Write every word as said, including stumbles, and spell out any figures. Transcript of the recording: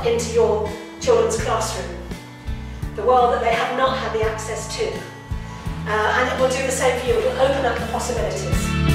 into your children's classroom, the world that they have not had the access to. Uh, and it will do the same for you. It will open up the possibilities.